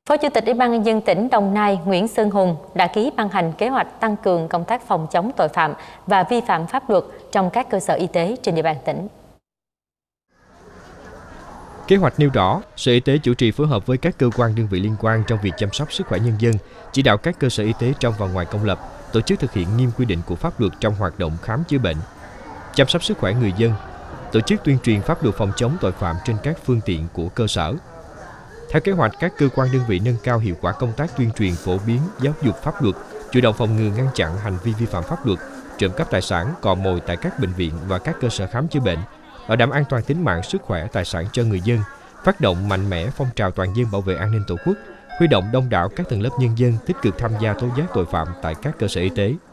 Phó Chủ tịch Ủy ban Nhân dân tỉnh Đồng Nai Nguyễn Sơn Hùng đã ký ban hành kế hoạch tăng cường công tác phòng chống tội phạm và vi phạm pháp luật trong các cơ sở y tế trên địa bàn tỉnh. Kế hoạch nêu rõ, Sở Y tế chủ trì phối hợp với các cơ quan đơn vị liên quan trong việc chăm sóc sức khỏe nhân dân, chỉ đạo các cơ sở y tế trong và ngoài công lập tổ chức thực hiện nghiêm quy định của pháp luật trong hoạt động khám chữa bệnh, chăm sóc sức khỏe người dân, tổ chức tuyên truyền pháp luật phòng chống tội phạm trên các phương tiện của cơ sở. Theo kế hoạch, các cơ quan đơn vị nâng cao hiệu quả công tác tuyên truyền phổ biến giáo dục pháp luật, chủ động phòng ngừa ngăn chặn hành vi vi phạm pháp luật, trộm cắp tài sản, cò mồi tại các bệnh viện và các cơ sở khám chữa bệnh, bảo đảm an toàn tính mạng, sức khỏe, tài sản cho người dân, phát động mạnh mẽ phong trào toàn dân bảo vệ an ninh Tổ quốc, huy động đông đảo các tầng lớp nhân dân tích cực tham gia tố giác tội phạm tại các cơ sở y tế.